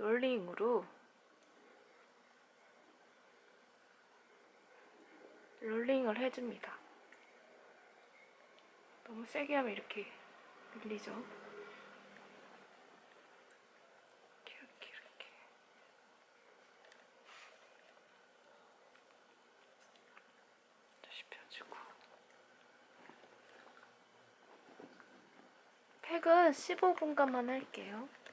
롤링으로 롤링을 해줍니다. 너무 세게 하면 이렇게 밀리죠. 이렇게 다시 펴주고. 팩은 15분간만 할게요.